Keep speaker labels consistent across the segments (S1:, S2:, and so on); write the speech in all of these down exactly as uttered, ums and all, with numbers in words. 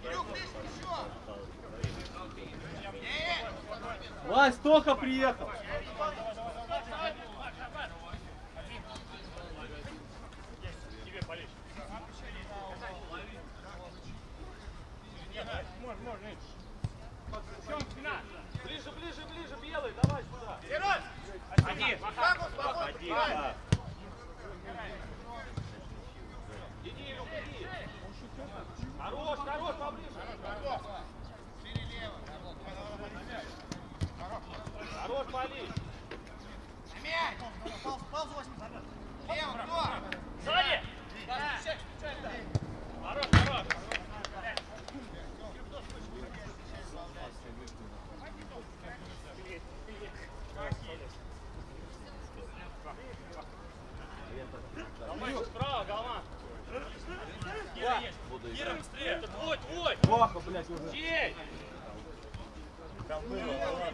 S1: Вась, только приехал.
S2: Ближе, ближе, ближе, белый, давай сюда.
S3: Один.
S2: Один. Иди, Илюх, иди. Хорош, хорош, поближе. Хорош, пали.
S3: Лево, кто?
S2: Сзади. Хорош, хорош. Давай, справа, голова. Кира есть. Кира быстрее. Это твой, твой.
S1: Плохо, блядь, уже.
S2: Чей?
S3: Там было.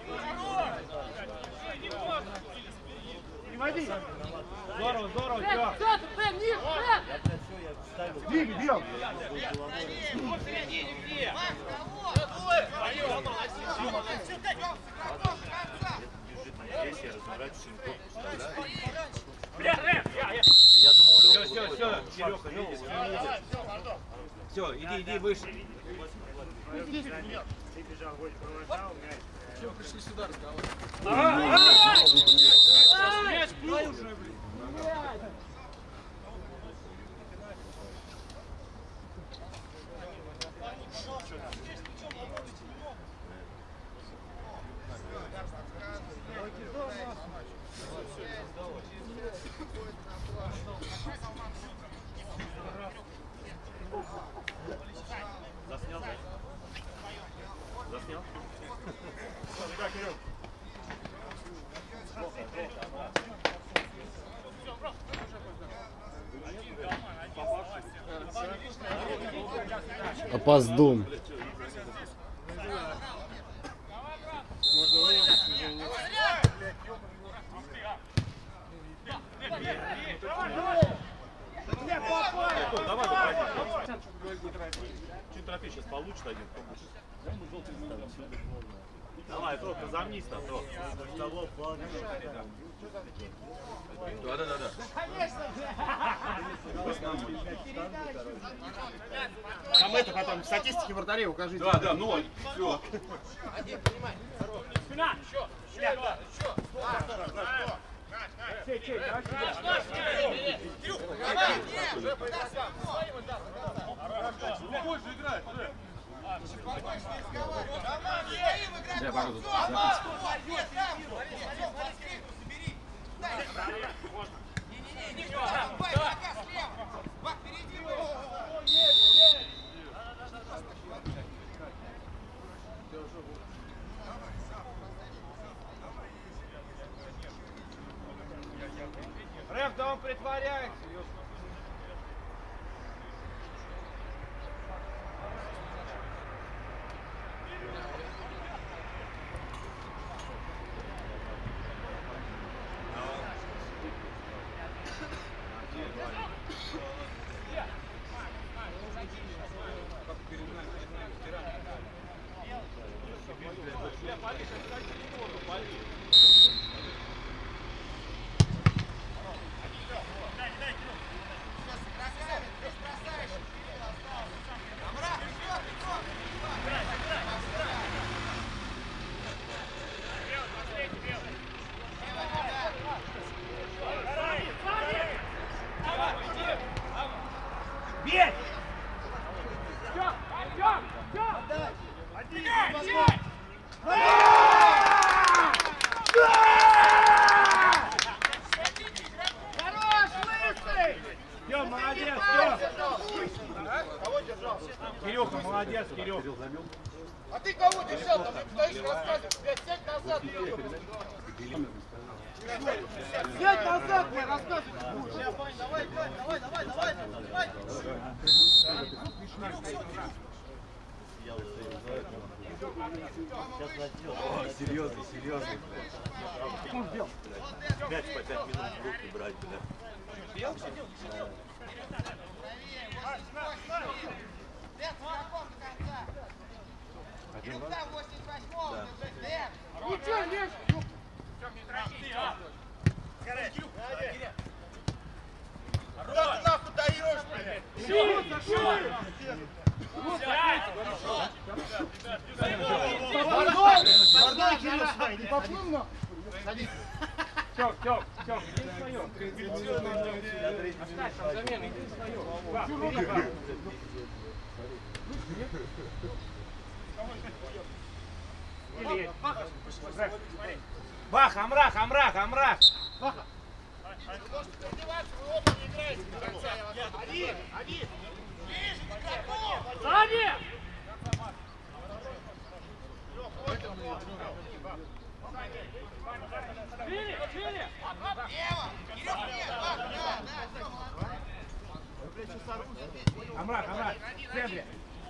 S1: Не води. Здорово, здорово,
S4: Бен,
S1: все.
S4: Бен, Бен, ниже, Бен!
S1: Двигай, бьем.
S2: Вот в середине где?
S3: Здесь я разворачиваюсь, корпус вставляю.
S2: Бля, Рэм, я, я.
S3: Я думал,
S1: Все,
S3: Лёха
S1: все,
S3: выходит.
S1: все, Серега, видишь, видишь. Все, иди, иди выше.
S3: Ты бежал, вроде провожал, мяч.
S1: Все, пришли сюда разговаривать.
S2: Мяч плыл уже, блин.
S3: Заснял, да? Заснял?
S5: Опоздун.
S3: Чуть торопись, сейчас получит один. Давай, только замнись там, то. Да, да, да, да.
S1: Там это потом в статистике вратарей укажите.
S3: Да, да, ноль. Все.
S2: Спина, еще. Еще.
S1: Чей, чей, давай сюда.
S2: Больше играет, уже.
S3: Я могу тут
S1: Рэм, да он притворяется. Кирюха, молодец, Кирюха.
S6: А ты кого держал? Там не стоишь, рассказываешь. Блядь, сядь назад. Сядь назад, блядь, рассказывай. Давай, давай, давай, давай, давай, давай.
S3: серьезный, серьезный. Мяч по пять минут в руки брать, бля.
S2: Бел сидел, сидел.
S3: Да.
S6: Бордой, Кирилл, не поплыл, но?
S2: Тёк, Тёк, Тёк, иди свою. Оставь там замену, иди свою. Ва, бери, ва. Или... Бах, Амрах, Амрах, Амрах.
S6: Баха.
S2: Один, один. Сзади! Шире, шире! Амрах, Амрах, в центре.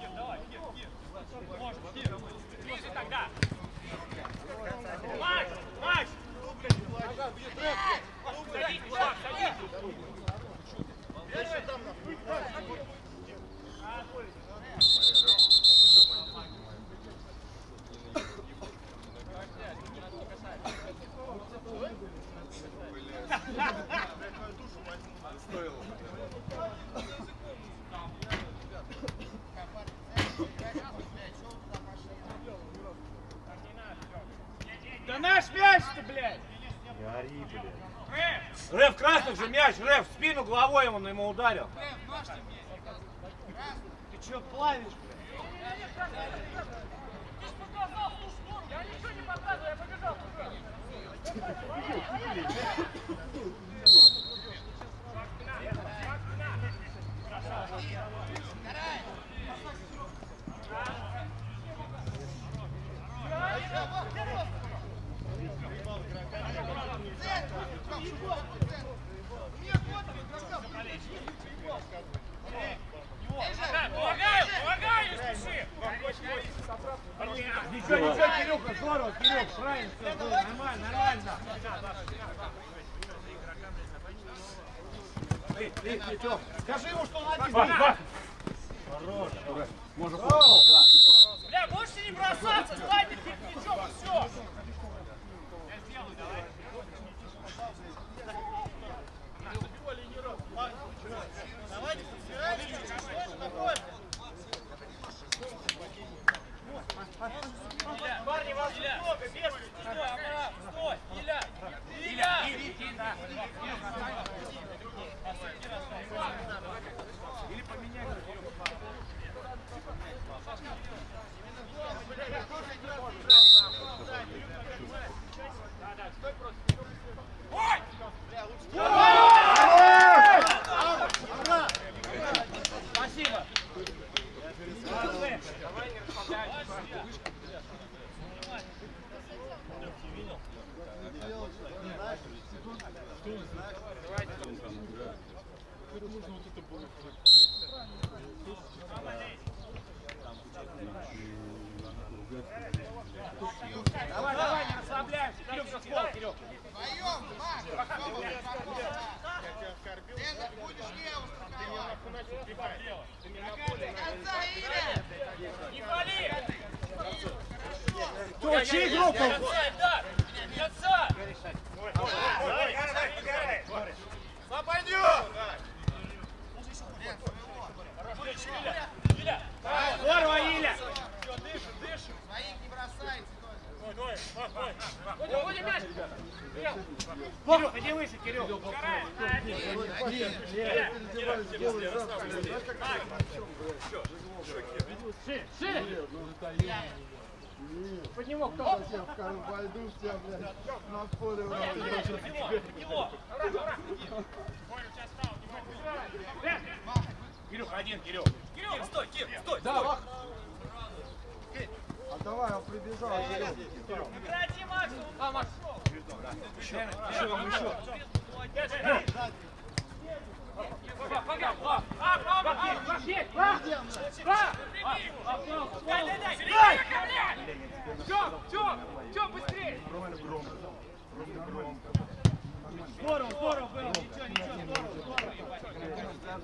S2: Ближе тогда. Макс, Макс! Садись, Макс, садись! Да наш мяч-то, блядь!
S3: Не ори, блядь.
S1: Рэв, красных же мяч, Рэв, в спину головой он ему ударил.
S6: Ты чё плавишь, блядь?
S2: Я ничего не показываю, я побежал Помогаю, помогаю, не спеши!
S1: Ничего, ничего, Кирюха, здорово, Кирюх, правильно все было, нормально, нормально. Эй, эй, Тём, скажи ему, что он один. Хорош. Может,
S2: Бля, можете не бросаться, станьте перед мячом и все! Я сделаю, давай.
S6: Давайте, собирайтесь, спокойно.
S2: Парни, вас много, без стой, Амара, стой, Иля, Иля! Или поменяй. Ой! Спасибо! Давай не расслабляйся. Давай, давай, не расслабляемся. Кирюх, за ствол, Кирюх.
S6: Вдвоем, Маш, ты будешь лево страховать. До конца, Игорь!
S2: Не пали!
S6: Кто, чей группа?
S2: До конца, да! До конца!
S6: Западню!
S2: Иля!
S1: здорово, Иля.
S2: Дышим, дышим!
S6: Своих не бросайте.
S2: Ходим, ходим, мяч!
S1: Кирюх, иди выше, Кирюх.
S2: Шире, шире!
S6: Под него кто-то сел, скажем, пойду все, блядь, на поле.
S2: Под него, под него!
S1: Кирюх, один, Кирюх.
S2: Кир, стой, Кир, стой,
S6: Да,
S2: стой!
S6: Вах. А давай, он прибежал.
S2: Прекрати, Макс! А, Макс!
S1: Еще, еще.
S2: Погнал! А, а, а, а, есть! А, а, дай, дай, дай! Дай! Тём, Тём, Тём, быстрее!
S1: Здорово, здорово было. Ничего, ничего, здорово, здорово.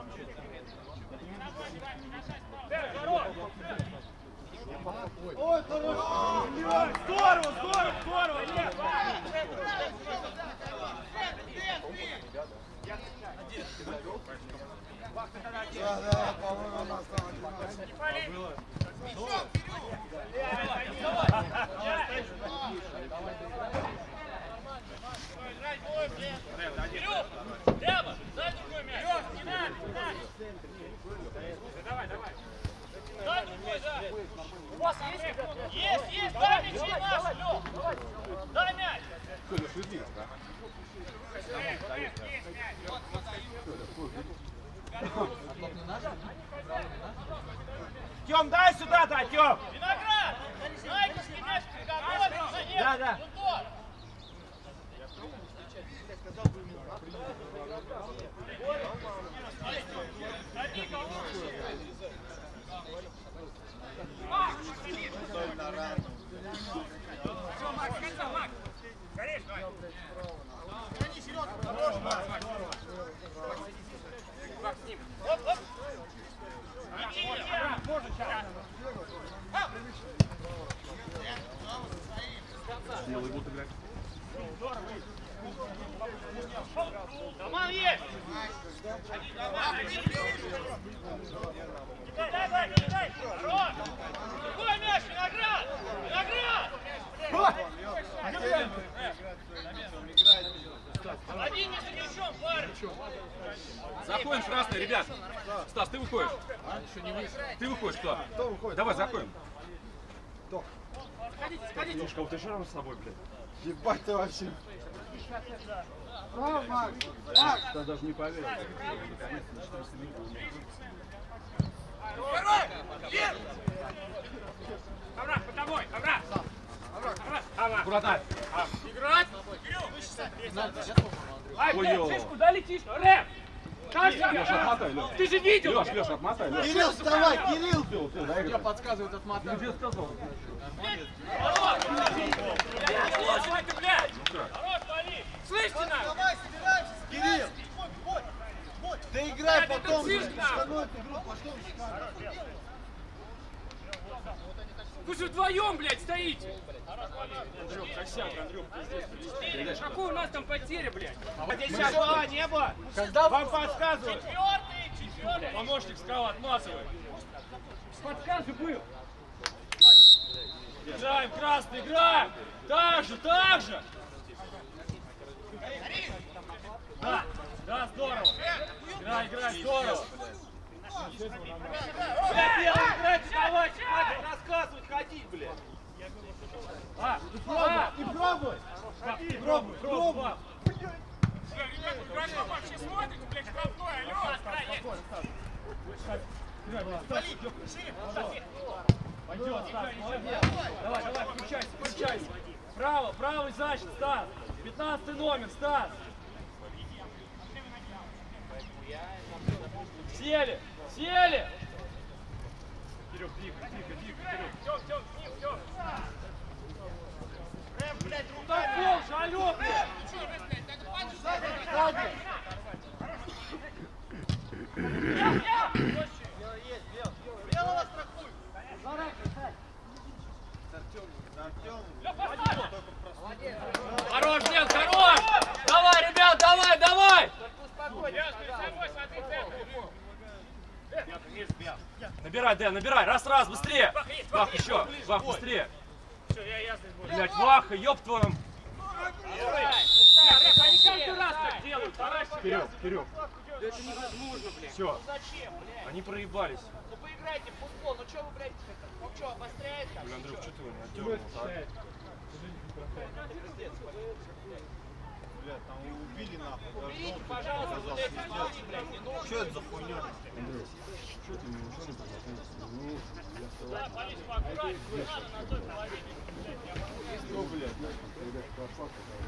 S6: Ой, хорошо.
S1: Здорово, здорово, здорово. Нет,
S6: Да, да, по-моему, она стала одиннадцать.
S2: Не пали. Кирюх, прямо, дай другой мяч. Не надо, не надо. Давай, давай. Дай другой, да. У вас есть? Есть, есть, дай мячи наши, Лёх. Дай мяч.
S1: Тём, дай сюда, да, Тём!
S2: Виноград! Найдишь мяч, приготовь, занес.
S1: Да, да.
S2: Тунтор. Одни кого? Макс! Все, Макс, конца, Макс! Скорее, давай!
S6: Гони, Серёга, хорош, Макс.
S2: Макс, с ним! Оп, оп! Иди, иди!
S1: Можно сейчас.
S3: Белый будут играть.
S2: Роман есть! Кидай, дай, дай, кидай! Хорош! Другой мяч, Виноград! Виноград! Один не за мячом, парень!
S3: Заходим красный, ребят. Стас, ты выходишь. Ты выходишь, кто?
S6: Кто выходит?
S3: Давай, заходим.
S6: Кто?
S2: Сходите, сходите!
S3: Слушай, кого ты шаром с собой, блядь?
S6: Ебать ты вообще. Браво, Макс. Макс.
S3: Я даже не поверил.
S2: Аврах, под тобой! Аврах! Аврах! Аврах!
S3: Аккуратно.
S2: Играть! Ай,
S3: Ой,
S2: блядь,
S3: ё.
S2: слышь, куда летишь? Рэп! Как
S3: Леш,
S2: тебе?
S3: отмотай, Леш.
S2: Ты же видел!
S3: Леш, Леш, отмотай, Леш.
S6: Кирилл, вставай, Кирилл.
S3: Все, все, дай играть.
S6: Подсказывает отмотать.
S3: Ты где сказал?
S2: Слушай ты, блядь! Хорош, вали! Слышите нас?
S6: Давай, собираемся, Кирилл. Ты играй
S2: Блядь,
S6: потом.
S2: это цирк, нахуй.
S6: Остальную игру потом скажешь.
S2: Вы же вдвоем, блядь, стоите! Андрюх, прощай, Андрюх, пиздец. Какой у нас там потеря, блядь?
S1: Здесь сейчас была, не было. Вам подсказывают.
S2: Четвертый, четвертый. Помощник справа отмазывает. Подсказы был. Играем, красный, играем! Так же, так же! Да, да, здорово! Играй, играй, здорово!
S1: Блядь, белый, играйте, давайте, хватит рассказывать, ходить, блядь.
S2: А, а,
S6: И пробуй.
S2: Ходи, пробуй, пробуй! Ребята, игроков вообще смотрите, блядь, штрафной, алло!
S1: Пойдет, Стас, молодец. Давай, давай, включайся, включайся. Право, правый защит, Стас. Пятнадцатый номер, Стас. Сели, сели. Вперед, двигай, двигай, двигай, вперед.
S2: Тём, Тём, с ним, Тём!
S1: Рэм, блядь, рукой пол, жалё, блядь.
S6: Белого страхуй.
S2: Хорош, Дэн, хорош! Давай, ребят, давай, давай!
S1: Набирай, Дэн, набирай, раз-раз, быстрее. Вах, еще, Вах, быстрее. Блядь, Ваха, ёб твою.
S2: Они каждый раз так делают.
S1: Вперед, вперед.
S2: Это невозможно, блядь.
S1: Все,
S2: Зачем, блядь?
S1: они проебались.
S2: Ну поиграйте в футбол, ну что вы, блядь, ну что, обостряет там?
S1: Бля, Андрюх, что ты его не отдернул, а?
S6: Блядь, там его убили нахуй.
S2: Уберите, пожалуйста, вот эти люди, блядь, не нужно.
S6: Что это за хуйня?
S3: Что ты не ушел? Ну, я сказал.
S2: Да, полись поаккуратнее, не надо на той половине.
S6: Что, блядь?
S3: Ребят, прошла,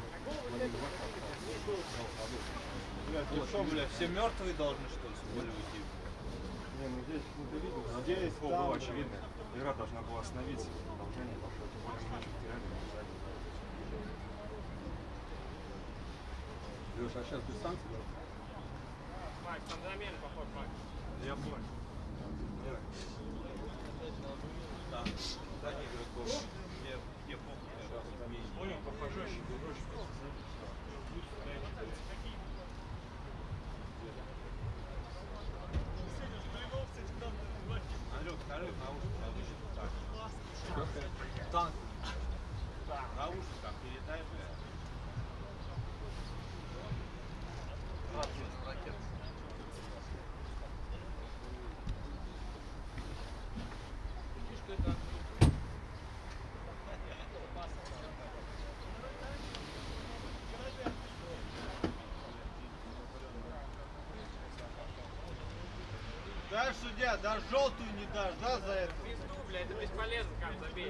S6: Блядь, ну что, блядь, все мертвые должны, что ли, с поля уйти?
S3: не, ну здесь, ну ты видел,
S6: Здесь,
S3: фол
S6: там,
S3: было очевидно. Игра должна была остановиться, продолжение пошло, тем более мы мяч потеряли, мы сзади. Леша, а сейчас без санкций, да?
S2: Макс, там замена, поход, Макс.
S3: Я понял.
S6: Да, да, игроков. Мне, мне похуй, сейчас имею.
S1: Понял, похожешь, игрочек.
S6: Наушниках передай, блядь. Дашь, судья, даже желтую не дашь, да, за это?
S2: Пизду, бля, это бесполезно, как забей.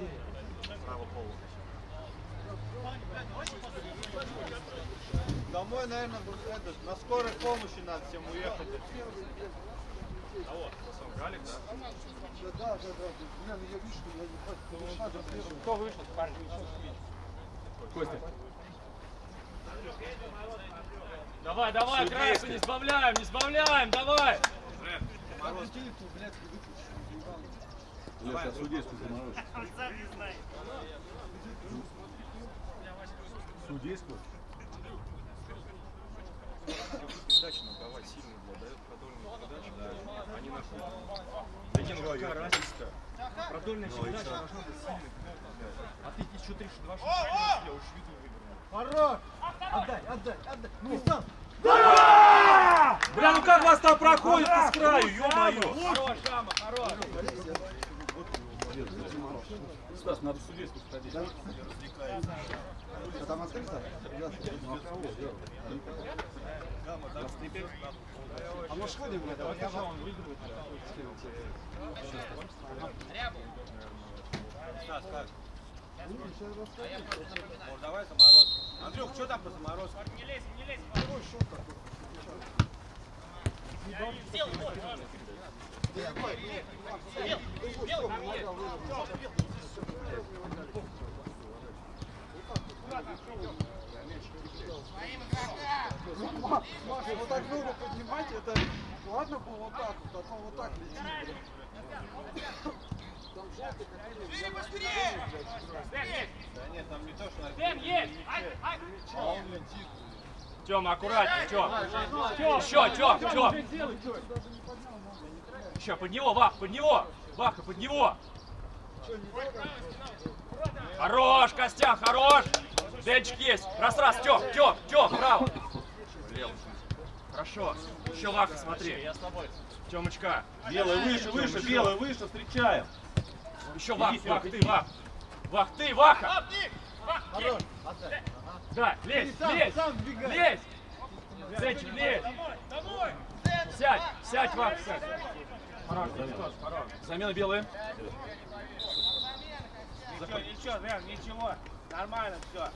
S6: Домой, наверное, этот, на скорой помощи надо всем уехать.
S3: А вот, сам Галик, да?
S4: Да, да, да. Блин, я вижу, что я не хочу.
S1: Кто вышел, парень?
S3: Костя.
S1: Давай, давай, Красу, не сбавляем, не сбавляем, давай!
S6: Мороз.
S4: Леша, судейскую заморозь. Судейскую?
S3: Передачи нам давать сильные, бля, дает продольную передачу, да. Они находят. Да не, ну какая разница-то? Продольная передача должна быть сильной. А ты еще тридцать два шага, я уж виду выиграл.
S6: Хорош! Отдай, отдай, отдай. Ну, сам.
S3: Бля, ну как вас там проходит с краю, ё-моё!
S1: Хорош, Жама, хорош!
S3: Стас, надо в судейскую сходить.
S4: А там открыто? Ну а кого? А ну сходим, блядь, давай я вам выиграю.
S6: Стас, как? Вот, давай заморозку. Андрюх, что там по заморозке?
S2: Не лезь, не лезь.
S6: Сделай, вот.
S4: Маша, вот так ногу поднимать, это ладно было вот так вот, а то вот так летит.
S2: Бери быстрее!
S6: Да нет, там не то, что...
S2: Дэн, есть! Ай, ай!
S6: А он летит.
S1: Тёма, аккуратнее, Тём! Еще, Тём, Тём! Еще, под него, Вах, под него! Ваха, под него! Хорош, Костян, хорош! Денчик есть! Раз-раз, Тём, Тём, Тём, право! Хорошо. Еще Ваха, смотри. Я с тобой. Тёмочка.
S3: Белый выше, выше, белый выше, встречаем.
S1: Еще Вах, Вах, ты, Вах. Вах, ты, Ваха!
S6: Хорош.
S1: Да, лезь, лезь! Лезь! Денчик, лезь! Сядь, сядь, Вах, сядь. Хорош, хорош, хорош.
S3: Замена белая.
S6: Ничего, ничего, Дэн, ничего. Нормально все.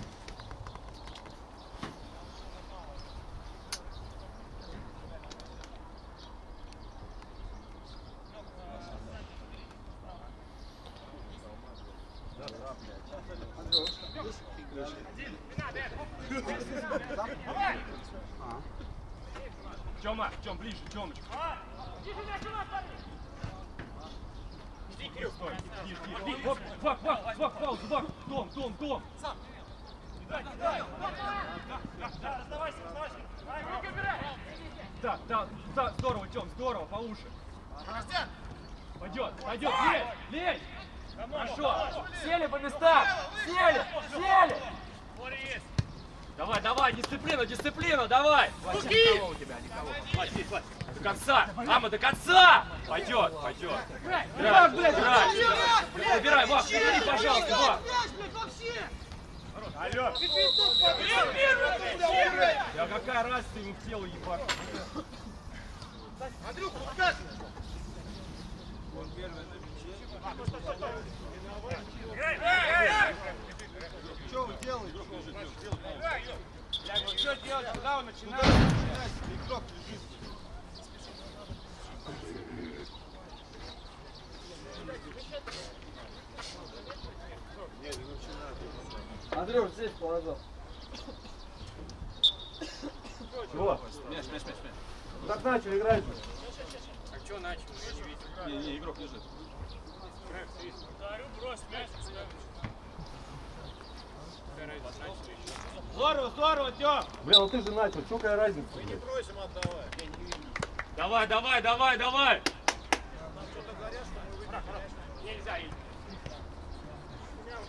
S1: Тёма, Тём, ближе, Тёмочка. Вах, вах, вах, вах, пауза, вах. Том, Том, Том. Да, да, да, здорово, Тём, здорово, по уши. Пойдет, пойдет, лезь, лезь. Хорошо, сели по местам, сели, сели. Давай, давай, дисциплина, дисциплина, давай. Никого у тебя, никого. До конца, Ама, до конца. Пойдет, пойдет. Играй, играй. Забирай, Вах, забери, пожалуйста, Вах.
S6: Алло.
S1: Да какая разница ему в тело ебать.
S6: Андрюх, пускай. Он первый на мяче. Что вы делаете? Я говорю, что делать? Куда вы начинаете? Игрок лежит.
S4: Андрюш, здесь положил.
S3: Чего? Мяч, мяч, мяч, мяч.
S4: Так начали играть.
S2: А что начал? Я не видел.
S3: Не, не, игрок лежит.
S2: Говорю, брось мяч и ставь.
S6: Здорово, здорово, Тём.
S4: Бля, ну ты же начал, что какая разница?
S6: Мы не просим отдавать.
S1: Давай, давай, давай, давай.
S2: Нельзя, Иль.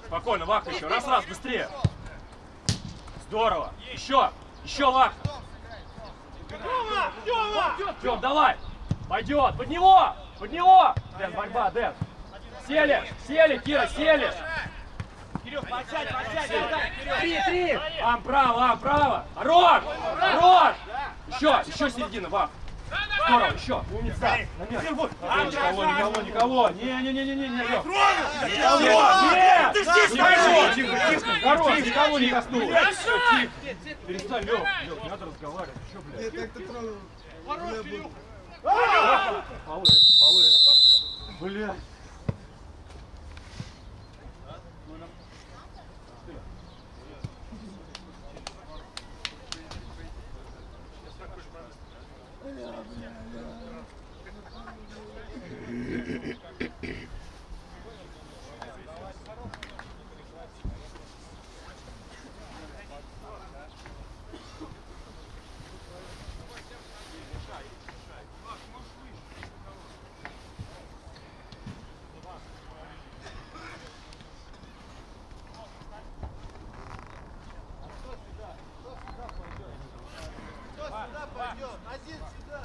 S1: Спокойно, Вахта еще. Раз, раз, быстрее. Здорово. Еще. Еще, Вахта. Тём, давай. Пойдет. Под него. Под него. Дэн, борьба, Дэн. Сели. Сели, Кира, сели. Кирилл, подсядь, подсядь. Три, три. Ам, право, ам, право. Хорош. Хорош. Еще, еще середина, Вахта. Здорово, еще. Умница. Никого, никого, никого. Не-не-не-не-не. Никого. Нет. Никого. Тихо, тихо. Хорош, никого не коснулось. Тихо. Перестань, Лёв. Лёв, не надо разговаривать. Что, блядь?
S6: Я так-то трогал.
S1: Полы, полы. Блядь.
S6: Один сюда.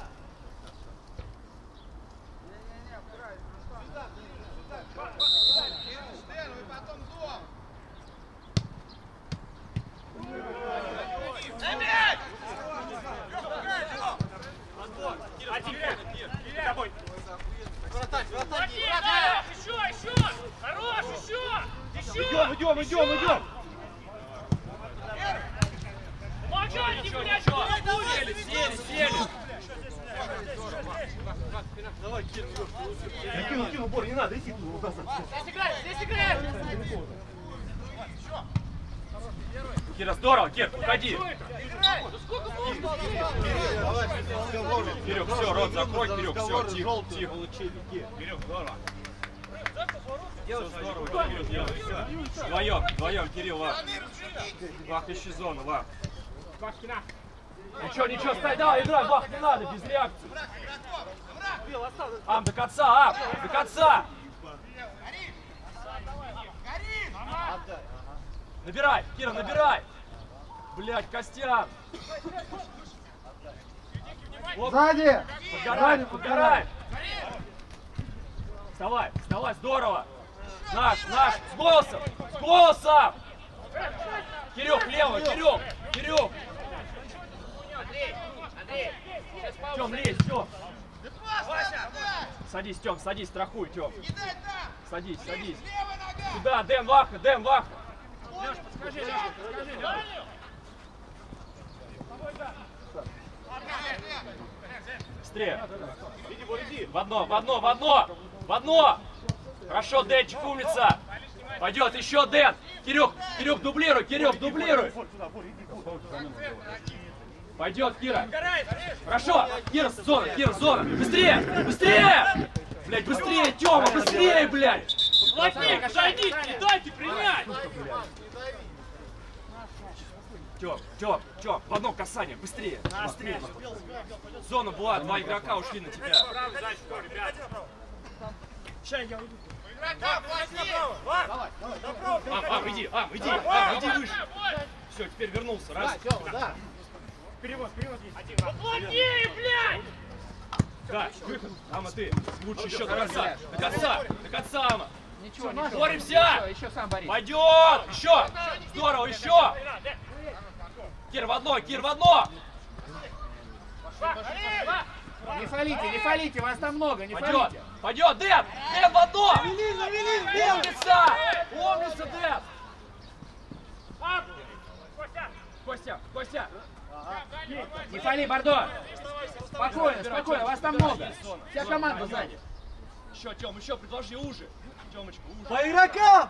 S6: Не-не-не, правильно. Сюда, ближе, сюда. Дэн, вы потом дом. На мяч!
S2: Один, Кир, тобой.
S6: Вратарь, вратарь.
S2: Еще, еще! Хорош, еще! Еще!
S1: Идем, идем, идем, идем.
S2: Помогай, не блядь,
S1: Сели, сели, сели.
S3: Давай, Кир, я кину, кину, Бор, не надо, иди туда.
S2: Здесь играем, здесь играем!
S1: Кира, здорово, Кир, уходи.
S2: Ну сколько можно?
S1: Кирюх, все, рот закрой, Кирюх, все, тихо, тихо.
S3: Кирюх, здорово.
S1: Все здорово, Кирилл делает, все. Вдвоем, вдвоем, Кирилл, Вах. Вах, ищи зону, Вах. Ничего, ничего, стой, давай, играй, Вах, не надо, без реакции. Ам, до конца, Ам, до конца. Набирай, Кира, набирай. Блядь, Костян.
S4: Сзади!
S1: Подгорай, подгорай. Вставай, вставай, здорово. Наш, наш, с голосом, с голосом. Кирюх, лево, Кирюх, Кирюх.
S2: Андрей, Андрей, сейчас пауза.
S1: Тём, лезь, Тём. Садись, Тём, садись, страхуй, Тём. Садись, садись. Сюда, Дэн, Ваха, Дэн, Ваха.
S2: Лёш, подскажи, Лёш, подскажи, Лёш.
S1: Быстрее. В одно, в одно, в одно, в одно. Хорошо, Дэнчик, умница. Пойдет еще Дэн. Кирюх, Кирюх, дублируй, Кирюх, дублируй. Пойдет, Кира. Хорошо, Кира, зона, Кира, зона. Быстрее, быстрее. Блядь, быстрее, Тёма, быстрее, блядь.
S2: Плотнее, отойдите, не дайте принять.
S1: Тём, Тём, Тём, в одно касание, быстрее, быстрее. Зона была, два игрока ушли на тебя. Ам, Ам, иди, Ам, иди, Ам, иди выше. Все, теперь вернулся, раз.
S2: Перевод, перевод есть. Плотнее, блядь!
S1: Да, выход. Ама, ты лучше еще до конца, до конца, до конца, Ама.
S5: Ничего, ничего.
S1: Боремся!
S5: Еще, еще сам борись.
S1: Пойдет! Еще! Здорово, еще! Кир в одно, Кир в одно!
S5: Не фалите, не фалите, вас там много, не
S1: Пойдет!
S5: фалите.
S1: Пойдет, Дэн! Дэн в одно! Умница! Умница, Дэн! Костя, Костя!
S5: Не фали, Бордо. Спокойно, спокойно, вас там много. Вся команда сзади.
S1: Еще, Тём, еще предложи уже. Тёмочка, уже.
S4: По игрокам!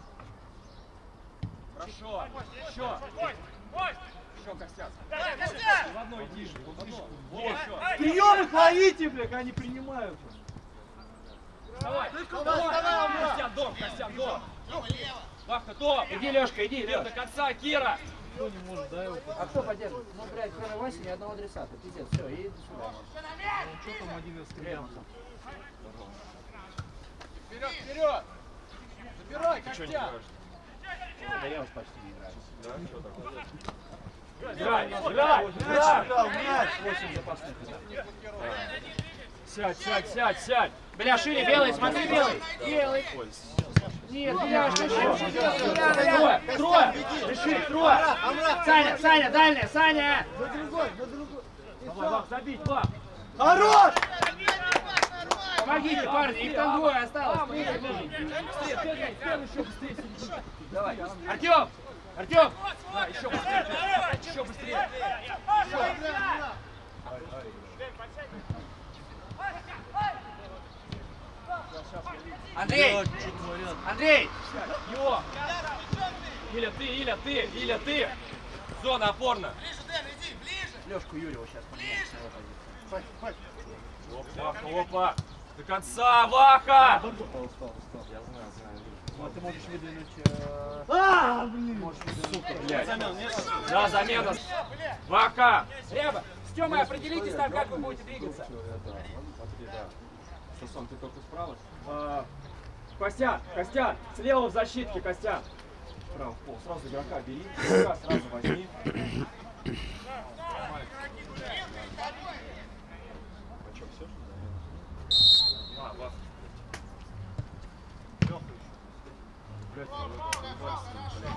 S1: Хорошо. Еще. Еще, Костя. В одно иди же. В одно. Вот, еще.
S4: Приемы ловите, блядь, они принимают.
S1: Давай, давай. Костян, дом, Костян, дом. Вахта, дом.
S5: Иди, Лешка, иди,
S1: Лев
S5: Леш.
S1: до конца, Кира.
S5: А кто поддерживает? Ну, блядь, кроме Васи ни одного адресата. Пиздец, все, и до свидания.
S3: Что там один из стрелял?
S6: Вперед, вперед! Забирай,
S1: Ты что не
S6: Костя!
S1: играешь?
S5: Да я уж почти не играю.
S3: Да, что такое?
S1: Играй, играй, играй!
S4: Мяч!
S5: восемь запасных игр.
S1: Сядь, сядь, сядь, сядь!
S5: Бля, шире, белый, смотри, белый! Белый! Нет, бля, что Трое, трое! Реши, трое! Саня, Саня, дальняя, Саня!
S4: За другой, за другой. И
S1: Давай,
S4: всё.
S1: Вах, забить, Вах!
S4: Хорош!
S5: Помогите, парни, их там двое осталось.
S1: Быстрее, быстрее, быстрее, еще быстрее! Давай,
S5: Артем! Артем!
S1: да, еще быстрее! Еще быстрее!
S5: Андрей! Андрей!
S1: Его! Иля, ты, Иля, ты, Иля, ты! Зона опорна!
S5: Лешку Юрьева сейчас поменяем с его позиции.
S1: Опа, опа! До конца, Ваха!
S4: Устал, устал, устал.
S3: Я знаю, знаю.
S5: Ну, ты можешь выдвинуть... э,
S4: А, блин!
S5: Можешь выдвинуть...
S1: Блядь. Да, замена! Ваха!
S5: Ряба, с Тёмой определитесь там, как вы будете двигаться.
S3: Смотри, да. Сасан, ты только справа?
S1: А, Костян, Костян, слева в защитке, Костян.
S3: Справа в пол. Сразу игрока бери, игрока сразу возьми. А что, все?
S1: А, Ваха.
S3: Блядь, ну, ебать с ним, блядь.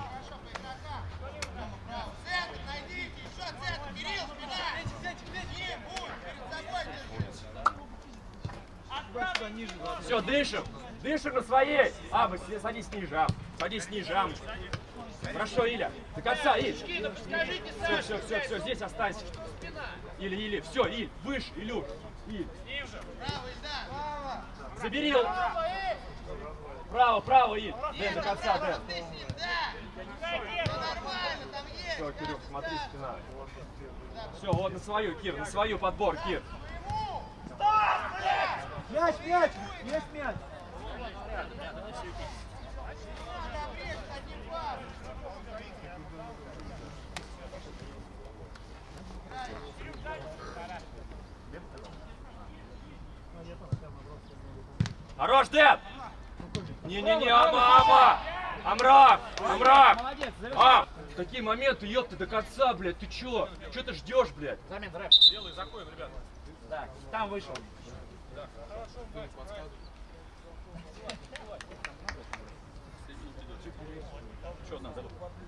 S2: Центр найдите, еще центр, Кирилл, спина! Не будь, перед собой!
S1: Все, дышим. Дышим на своей. Аба, садись ниже, Аб. Садись ниже, Ам. Хорошо, Иля. До конца, Иль. Все, все, все, все, здесь останься. Или, или, все, Иль, выше, Илюш. Иль.
S2: Право, Ильдар!
S1: Забери. Право, право, Иль. Дэн, до конца, Дэн.
S2: Ты с ним, да! Все нормально, там есть!
S3: Все, Кирюх, смотри, спина.
S1: Все, вот на свою, Кир, на свою подбор, Кир.
S4: Мяч, мяч! Есть мяч!
S1: Хорош, Дэн. Не-не-не, Ама, Ама. Амрак, Амрак. Ам, такие моменты, ёпта, до конца, блядь. Ты чё? Чё ты ждешь, блядь?
S5: Замена, рэп.
S6: Делай, заходим, ребята.
S5: Да, там вышел.
S6: Что надо?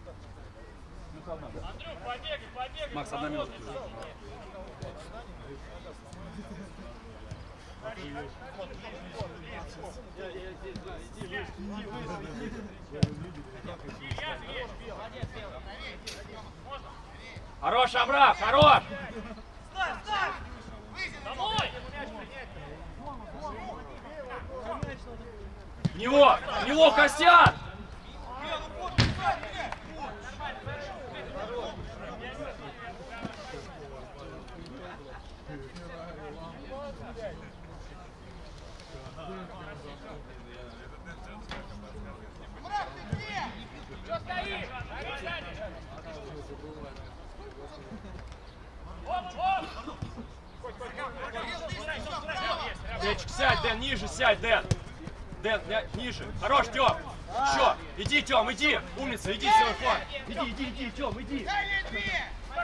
S2: Андрюх, побегай, побегай!
S6: Макс, одна минута.
S1: Хорош, Амрак, хорош.
S2: Домой!
S1: В него, в него, Костян.
S2: Мрак, ты где? Что стоишь?
S1: Денчик, сядь, Дэн, ниже сядь, Дэн. Дэн, ня- ниже. Хорош, Тём. Чё? Иди, Тём, иди. Умница, иди в свой фланг. Иди, иди, иди, Тём, иди.
S2: Дай ей две!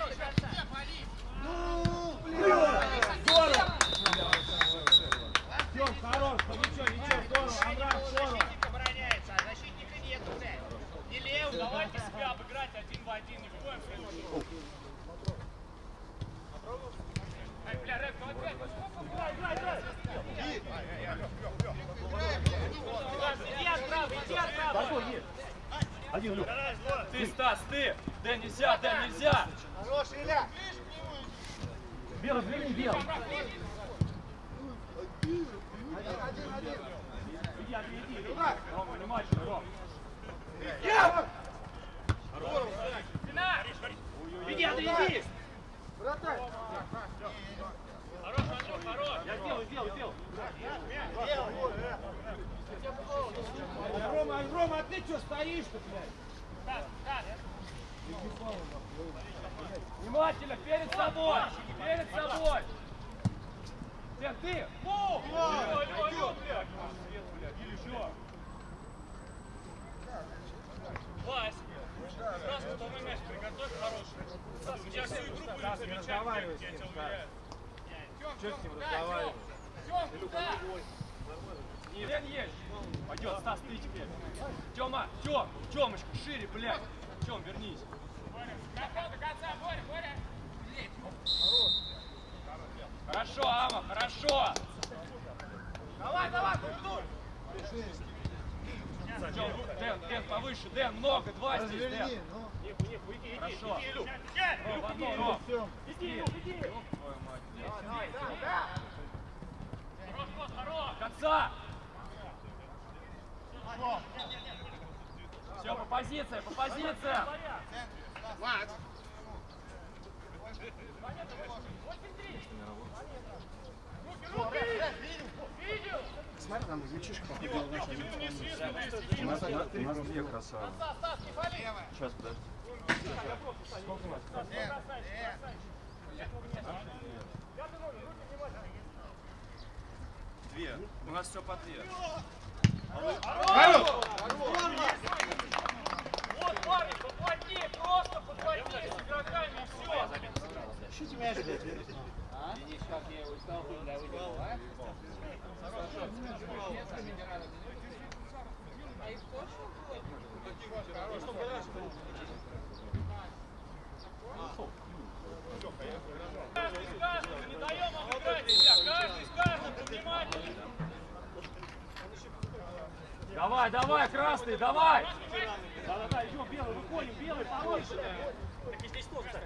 S4: Тём, хорош! Ничего, ничего, здорово! Амрак, здорово!
S2: Защитник обороняется, а защитника нет уже. Не левый, давайте себя обыграть один в один, ни в коем случае. Ай, бля, Рэп, ну опять, играй, играй, играй! Иди отправо, иди отправо!
S1: Один, Люк. Ты, Стас, ты. Дэн, нельзя, Дэн, нельзя.
S2: Хорош, Иля!
S1: Белый, взгляни, Белый.
S4: Один, один!
S1: Иди, иди, иди. Рома, внимательно, Ром.
S2: Спина!
S1: Иди, Андрей, иди.
S4: Вратарь!
S2: Хорош, Андрюх, хорош!
S1: Я сделаю, сделаю, сделаю.
S4: Рома, Рома, а ты что стоишь-то, блядь?
S2: Стас, Стас!
S1: Внимательно, перед собой. Перед собой. Дэн, ты.
S2: Алло, алло, алло, блядь! Вась, сразу второй мяч приготовь хороший. У тебя всю игру будет замечательно, я тебя уверяю.
S3: Что с ним разговаривать?
S2: Тём, куда?
S1: Дэн есть. Пойдет, Стас, ты теперь. Тёма, Тём, Тёмочка, шире, блядь. Тём, вернись.
S2: Боря, до конца, Боря, Боря.
S1: Хорошо, Ама, хорошо.
S2: Давай, давай, культур.
S1: Тём, Дэн, Дэн, повыше, Дэн, много, два здесь, Дэн.
S6: Разверни, ну.
S1: Хорошо.
S2: Илюх.
S1: Ром, одно, Ром.
S2: Иди, Илюх, иди.
S1: Твою мать.
S2: Давай, давай, да. Хорош, хорош, хорош.
S1: Конца. Все, по позициям, по позициям.
S6: Макс.
S4: Смотри, там мальчишка походил наш.
S3: У нас, у нас две красавы. Сейчас, подожди. Сколько у нас? Две. У нас все по две.
S2: Вот, парни, поплотнее, просто поплотнее с игроками и все.
S4: Ищите мяч, блядь.
S2: Каждый с каждым, не даем обыграть себя. Каждый с каждым, повнимательнее.
S1: Давай, давай, красный, давай.
S5: Да-да-да, идем, белый, выходим, белый, повыше. Так и здесь тоже, кстати.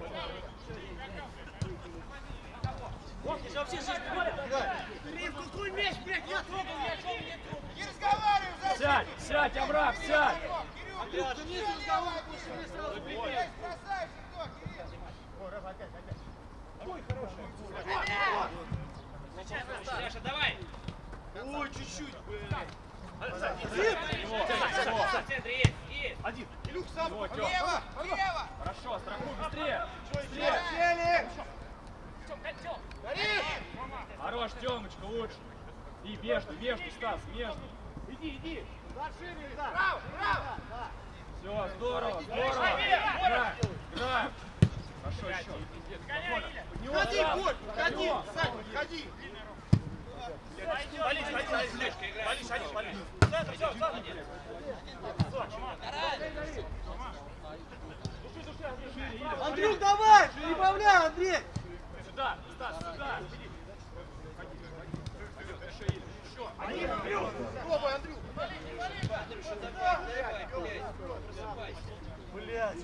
S5: Вот, здесь вообще жизнь говорят. Блин, какой мяч, блядь, я трогал мяч, он не трогал.
S6: Не разговаривай, за
S1: Сядь, сядь, Авраам, сядь.
S6: Кирилл, ты не разговаривай, больше не сразу прибегай. Бросаешь, кто, Кирилл?
S5: Ой, хороший.
S2: Саша, давай.
S6: Ой, чуть-чуть, блядь.
S2: В центре есть, есть.
S5: Один.
S6: Илюх, сам,
S1: Вот, Тём.
S6: влево, влево.
S1: Хорошо, страхуй, быстрее.
S6: Быстрее. Сели.
S2: Тём, кольцо.
S6: Гори.
S1: Хорош, Тёмочка, лучше. И между, между, Стас, между.
S5: Иди, иди.
S6: Право, право.
S1: Все, здорово, здорово. Играем, играем. Хорошо, еще.
S6: Ходи, Борь, ходи, Саня, ходи.
S2: Полись, полись, полись, полись, полись, полись. Центр, все, центр.
S6: Андрюх, давай, прибавляй, Андрей.
S1: Сюда, Стас, сюда.
S6: Пробуй, Андрюх. Блядь.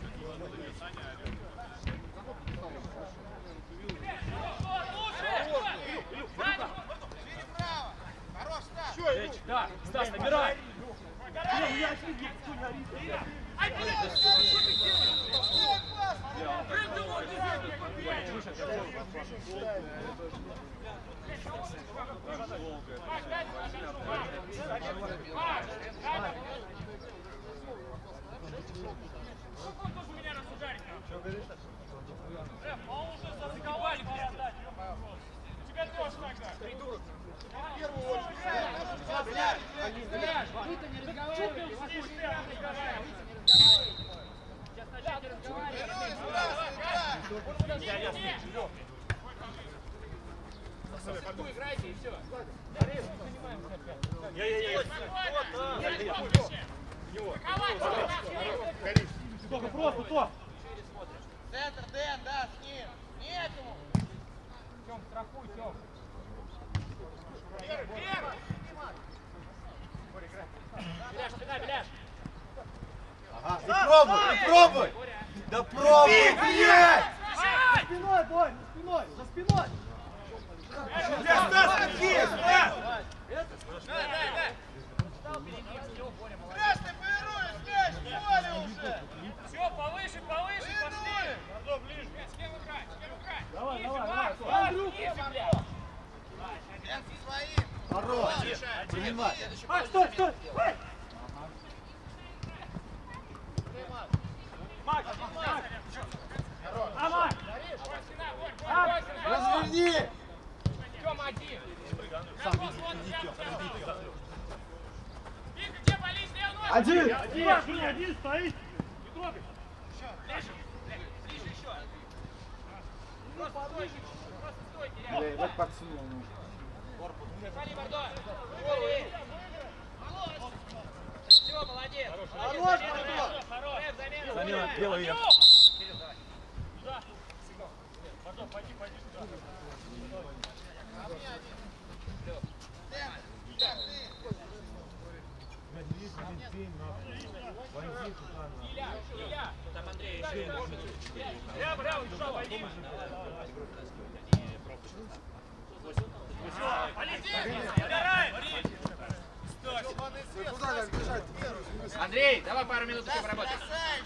S6: Хорош, Стас.
S1: Да, Стас, набирай.
S2: Тебя тоже тогда.
S6: В первую очередь.
S5: Вы-то не разговариваете, вас уже там разговаривают. Сейчас начнете разговаривать. Вы играете и все.
S1: Только просто, то.
S6: Центр, Дэн, да, с ним. Нету.
S1: Тём, страхуй, Тём.
S5: Беляш, спина, Беляш.
S6: Ага, ты пробуй, ты пробуй. Да пробуй, блядь.
S5: За спиной, Бой, за спиной, за спиной.
S6: Я Стас, какие? Красный, повернусь, мяч, поле уже.
S2: Все, повыше, повыше, пошли. Надо ближе. С кем играть, с кем играть?
S5: Давай,
S2: Ниже,
S5: давай,
S2: Макс,
S5: давай.
S2: Макс, ниже, блядь.
S6: Я со своим. Хорош, принимай.
S5: А, стой, стой. Эй! Макс, Макс. А, Макс.
S6: Разверни.
S2: Тёма один. Сам иди, иди, Тём, иди, Тём. Вика, где болит, левая
S4: Один!
S2: Один, один стоит.
S4: Бля, вот подсунул.
S2: Все, молодец.
S6: Хорош, Бордо!
S3: Замена белый.
S2: Бордо, пойди, пойди сюда.
S1: Там Андрей еще.
S2: Прямо, прямо, душа, пойди.
S6: Куда нам бежать?
S5: Андрей, давай пару минут еще поработаем.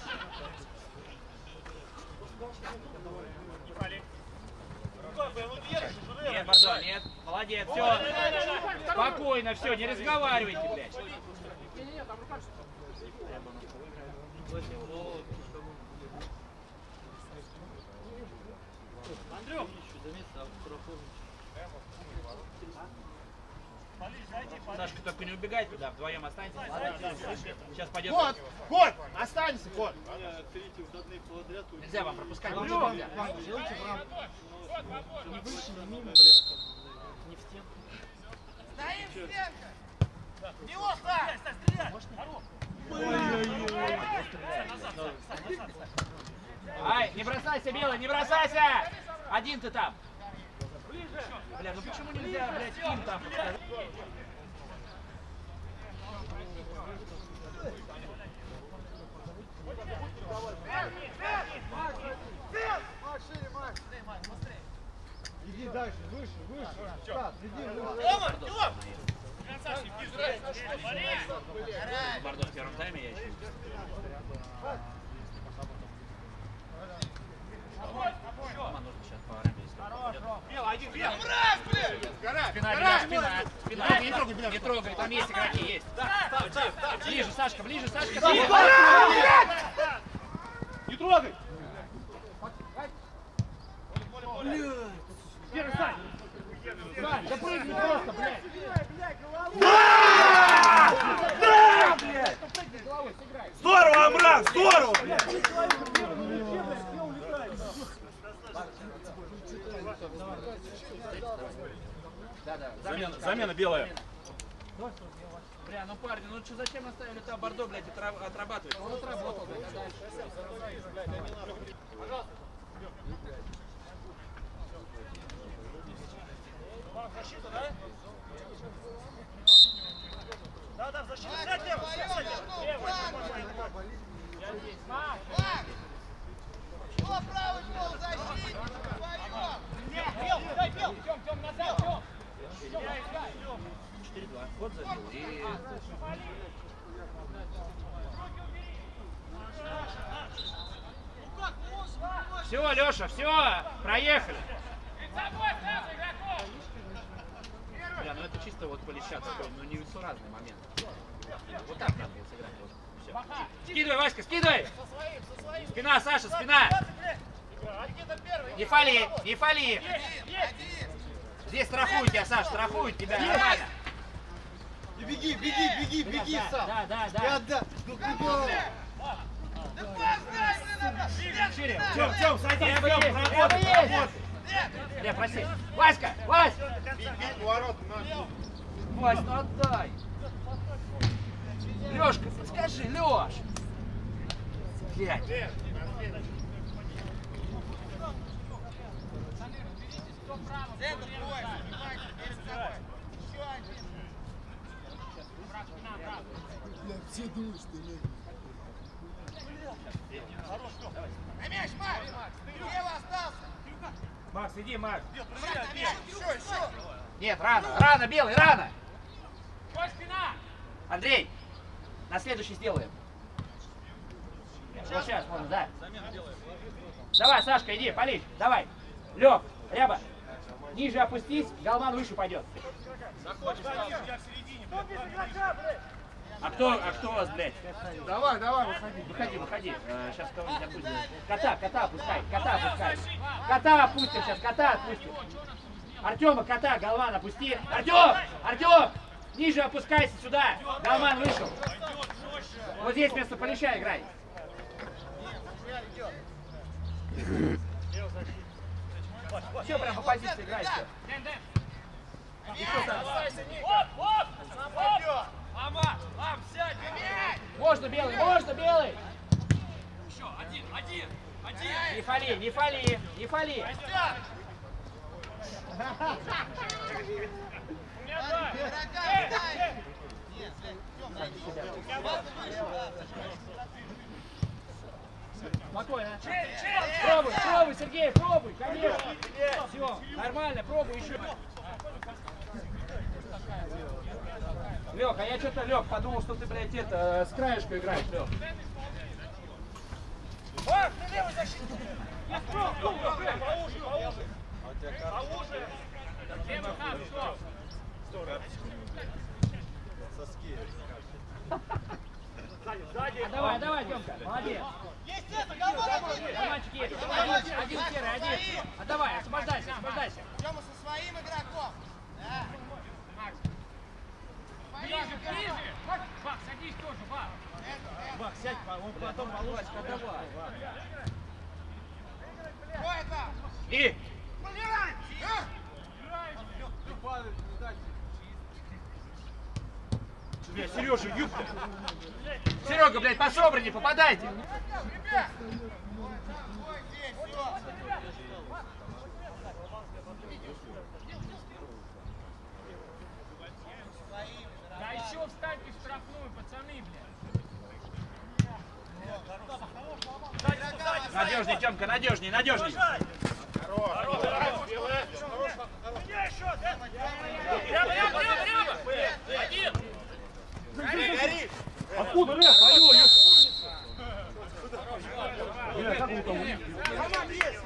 S5: Нет, Бордо, нет. Молодец, все. Спокойно, все, не разговаривайте, блядь.
S2: Андрюх!
S5: Сашка, только не убегай туда, вдвоем останется. Сейчас пойдет.
S6: Кот! Кот! Останься, кот!
S5: Нельзя вам пропускать.
S2: Андрюх!
S5: Нельзя.
S4: Не выше, не мимо, бля. Не в стенку.
S6: Стоим, стенка! Него ставь!
S5: Ай, не бросайся, Белый, не бросайся! Один ты там. Бля, ну почему нельзя, блядь, им там показать?
S4: Иди дальше, выше, выше. Стас, иди выше.
S2: Тома, Тём!
S5: Бордо в первом тайме я еще. Рома нужно сейчас по армии, если он попадет.
S2: Белый, один, белый!
S6: Раз, блядь! Гора!
S5: Спина, Беля, спина, спина. Не трогай, не трогай, там есть игроки, есть. Ближе, Сашка, ближе, Сашка, ближе.
S2: Не трогай! Первый, Сань!
S5: Сань, да прыгни просто, блядь.
S3: Здорово, Амран, здорово, блядь! Замена, замена белая.
S5: Бля, ну парни, ну что, зачем оставили там Бордо, блядь, отра- отрабатывать? Он отработал, блядь, а дальше.
S2: Защита, да? Да, да, защита. Сядь, лево, сядь, сядь, лево. Лево, я здесь. Маш!
S6: Кто правый пол защитник? Вдвоем!
S2: Бел, дай, бел! Тём, Тём, назад, Тём!
S5: четыре-два. Вот забил. И... Все, Леша, все, проехали. Бля, ну это чисто вот полеща такой, ну не несуразный момент. Вот так надо было сыграть. Вот. Всё. Скидывай, Васька, скидывай! Спина, Саша, спина! Не фали, не фали! Здесь страхуют тебя, Саш, страхуют тебя, нормально.
S4: Беги, беги, беги, беги,
S5: Да,
S4: сам.
S5: да, да,
S4: Я
S5: да.
S4: отдам. Ну куда?
S6: Да поставь ты на
S5: Шире.
S3: Тём, Тём, садись,
S5: Прямо
S3: Тём,
S5: есть,
S3: работай,
S5: прямо есть.
S3: работай.
S5: Бля, проси. Васька, Вась!
S6: ворот, на.
S5: Вась, ну отдай. Лёшка, подскажи, Лёш. Блядь.
S6: Центр твой, внимание, перед собой. Еще один.
S4: Бля, все думают, что я...
S6: На мяч, Макс! Лево остался!
S3: Макс, иди, Макс.
S6: Брат, на мяч! Еще, еще!
S5: Нет, рано, рано, Белый, рано.
S2: Твой спина!
S5: Андрей, на следующий сделаем. Вот сейчас можно, да. Давай, Сашка, иди, пали, давай. Лёг, Ряба, ниже опустись, Галман выше пойдет. А кто, а кто у вас, блядь?
S4: Давай, давай, выходи.
S5: Выходи, выходи. Э, сейчас кого-нибудь опустим. Кота, кота опускай, кота опускай. Кота опустим сейчас, кота отпустим. Артема, кота, Галван опусти. Артем! Артем! Ниже опускайся сюда. Далман вышел. Вот здесь вместо Полища играй. Все, прям по позиции играй. Все. Можно белый, можно белый.
S1: Еще, один, один, один.
S5: Не фали, не фали, не фали. Спокойно. Пробуй, пробуй, Сергей, пробуй, конечно. Все, нормально, пробуй еще. Лех, а я что-то, Лех, подумал, что ты, блядь, это, с краешку играешь, Лех. А давай, давай, Демка, молодец. Давай, мальчик есть. Один, один серый, один. А давай, освобождайся, освобождайся.
S6: Тёма со своим игроком. Да.
S2: Ближе, ближе! Бак, садись тоже, Бак!
S5: Бак, сядь, он потом получит, давай. И! Бля, Сережа, юбка! Серега, блядь, по собранию попадайте!
S2: Да еще встаньте в штрафную, пацаны, блядь!
S5: Надежней, Тёмка, надежней, надежней!
S2: Прямо, прямо, прямо, прямо! Один!
S6: Гори, гори!
S5: Откуда, Лев? Алло, Лев!
S6: Роман есть!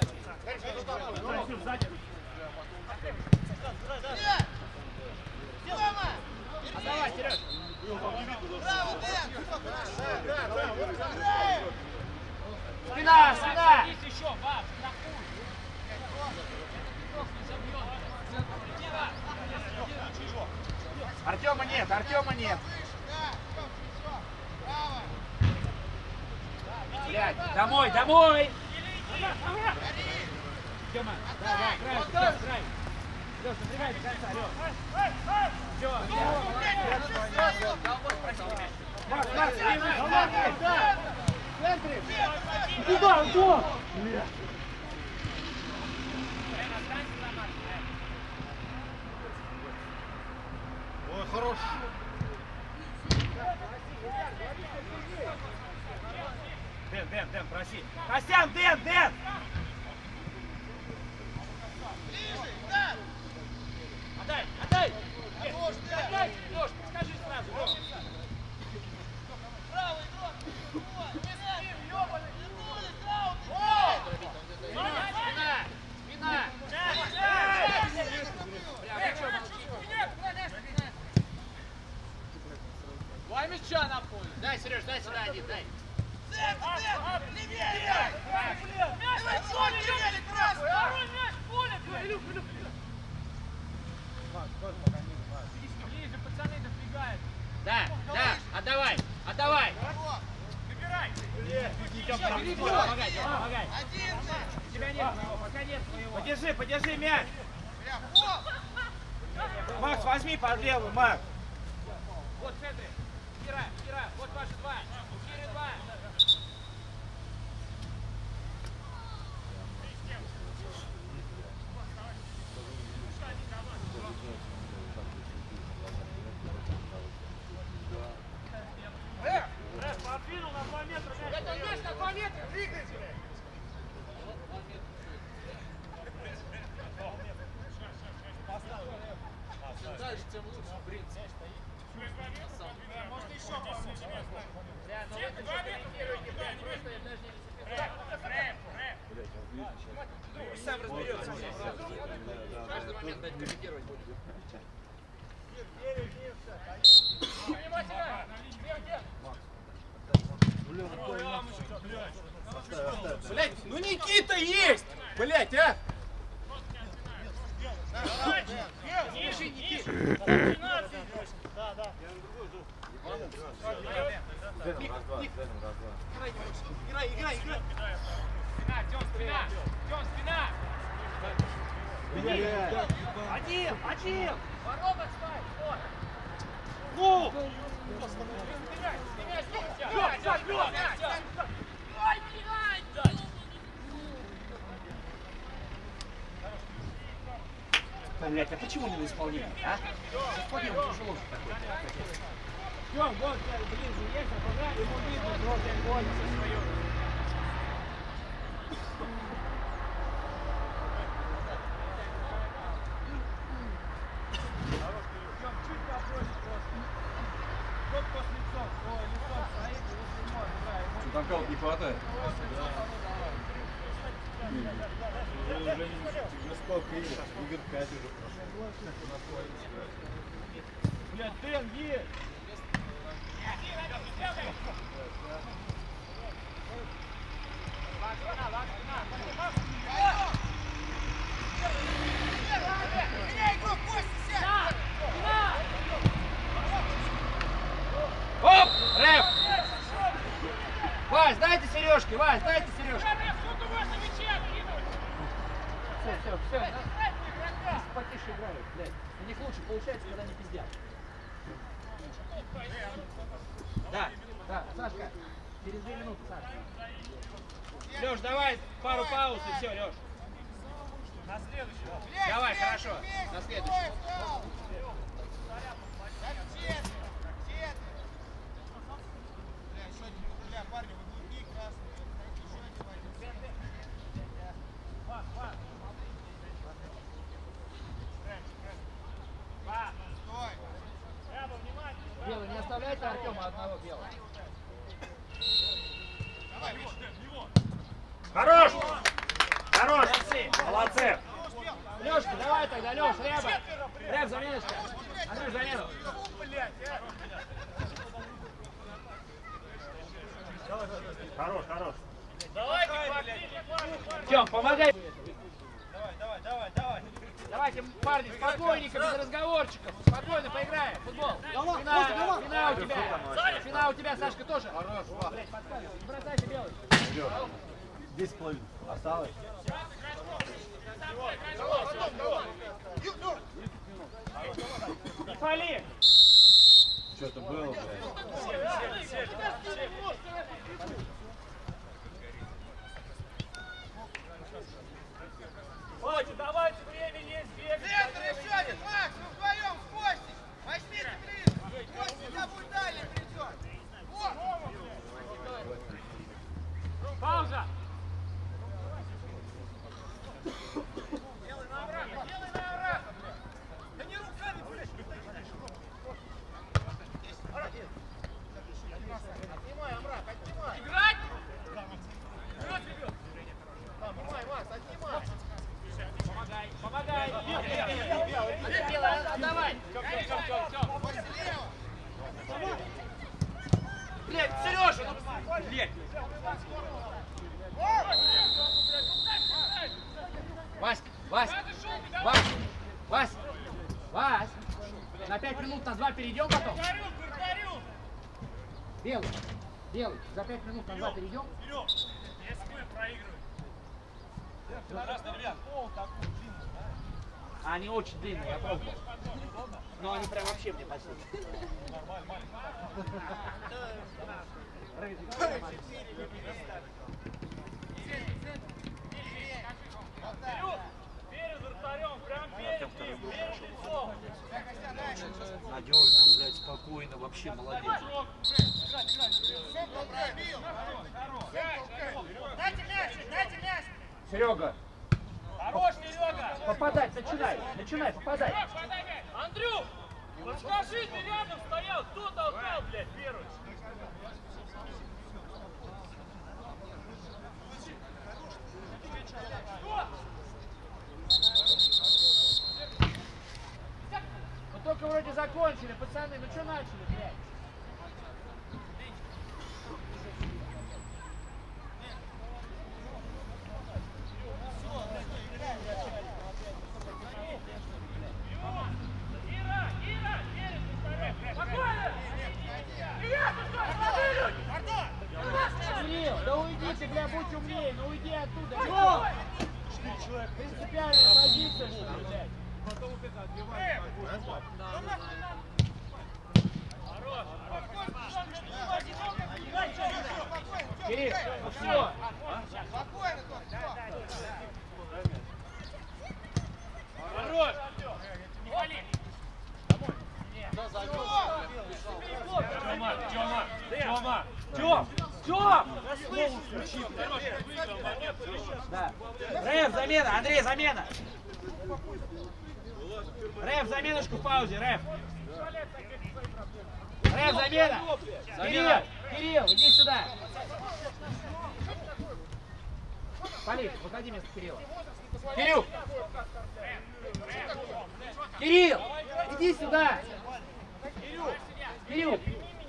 S5: Давай, Сереж!
S6: Браво, Дэн!
S5: Спина, спина!
S2: Садись еще, Бак, штрафуй!
S5: Артема нет, Артема нет! Блядь, домой, домой! Тёма, давай, край, край, край! Лёш, напрягай до конца, Лёш! Всё, Макс, Макс, да! В центре! Куда, Антон?
S6: Ой, хорош!
S5: Дэн, Дэн, Дэн, проси! Костян, Дэн, Дэн! Отдай, отдай! Отдай, Лёш, скажи сразу, Лёш!
S6: Браво, игрок!
S5: Спина! Спина! Два мяча на поле! Дай, Сереж, дай сюда один, дай!
S6: Дэн, Дэн! Левее! Давай, поле, левее, красный!
S2: Второй мяч, поле, блядь! Ближе, пацаны, допрягают!
S5: Да, да, отдавай, отдавай!
S2: Набирай!
S5: Помогай, помогай, помогай!
S6: Один ты!
S5: У тебя нет своего, пока нет своего!
S3: Подержи, подержи мяч.
S6: Бля, хоп!
S3: Макс, возьми под левую, Макс.
S5: Вот в центре! Кира, Кира, вот ваши два! Кири два!
S2: Подвинул на два метра!
S5: Это мяч на два метра! Двигайся! Чем дальше, тем лучше, в принципе.
S2: Можно еще посмотреть.
S5: Да, но вы это что комментируете, блядь, просто я даже не записал. Сам разберется. Каждый момент, блядь, комментировать будет. Блядь, ну Никита есть! Блядь, а!
S2: Ниже, ниже!
S5: Вадим!
S2: Ворота ставь! Вот!
S6: Ну!
S5: Блять, а почему не на исполнение, а? Исполнение тяжело же такое.
S2: Тём, вот, ближе есть, а туда ему видно, желтый огонь со своё.
S6: Чуть попроще просто. Только с лицом. Ой, лицом стоит, и вот не может, да, ему
S3: Там кого-то не хватает.
S6: уже сколько игр? Игр пять уже прошло. Блядь, Дэн, есть!
S5: Оп! Рэп! Вась, дайте сережки, Вась, дайте сережки. Все, все, все. Потише играют, блядь. У них лучше получается, когда не пиздят. Да, да, Сашка, через две минуты, Сашка. Лёш, давай пару пауз и все, Лёш.
S6: На следующий.
S5: Давай, хорошо, на следующий. Белый, не оставляйте Артема одного белого.
S1: Хорош! Хорош! Молодцы!
S5: Лёшка, давай тогда, Лёш, Рэба. Рэб, заменочка. Андрюш, замену.
S1: Хорош, хорош!
S5: Тём, помогай.
S6: Давай, давай, давай, давай.
S5: Давайте, парни, спокойненько, без разговорчиков. Спокойно поиграем. Футбол. Спина, спина у тебя. Спина у тебя, Сашка, тоже. Блядь, подсказывай. Не бросайся, Белый.
S3: десять с половиной. Осталось?
S2: Не пали!
S3: Что-то было, блядь.
S2: Хватит, давайте, время есть, бегать.
S6: Центр еще один, Макс, вы вдвоем в Кости. Возьмите ближе. Костя тебя будет далее придет. Вот.
S2: Пауза!
S6: Делай на обратно, делай на обратно. Да не руками, блядь. Отнимай, Амрак, отнимай.
S2: Играть!
S6: Отнимай, Макс, отнимай.
S2: Помогай, помогай!
S5: Белый, отдавай.
S6: Костя, лево.
S5: Блядь, Сережа, ну, блядь. Вась, Вась, Вась, Вась, Вась. На пять минут на два перейдем потом. Белый, Белый, за пять минут на два перейдем.
S2: Если мы проигрываем.
S5: Они очень длинные, я пробовал. Но они прям вообще мне почти.
S2: Перед вратарем, прям перед ним, перед лицом.
S5: Надежно, блядь, спокойно, вообще молодец.
S6: Дайте мяч, дайте мяч.
S5: Серега,
S2: Хорош, Серега!
S5: попадать, начинай, начинай, попадать.
S2: Андрюх, подскажи, ты рядом стоял, кто толкал, блядь, первый?
S5: Мы только вроде закончили, пацаны, ну что начали, блядь?
S2: Ира, Ира, перед вратарем. Спокойно!
S5: Кирилл, да уйдите, бля, будь умнее, ну уйди оттуда. Чё? Принципиальная позиция, что ли, блядь?
S6: потом вот это отбивание.
S5: Кирилл, ну все.
S6: Спокойно, все.
S2: Хорош! Не вали!
S1: Тёма, Тёма, Тёма, Тём, Тём!
S5: Да. Рэп, замена, Андрей, замена. Рэп, заменушку в паузе, Рэп. Рэп, замена. Кирилл, Кирилл, иди сюда. Полит, выходи вместо Кирилла. Кирилл! Кирилл, иди сюда. Кирилл,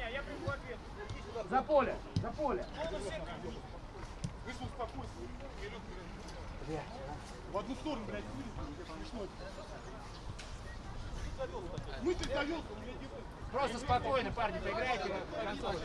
S5: за поле, за поле.
S6: Вышел успокойся. В одну сторону, блядь, смешно. Мысль завелся, блядь.
S5: Просто спокойно, парни, поиграйте в концовку.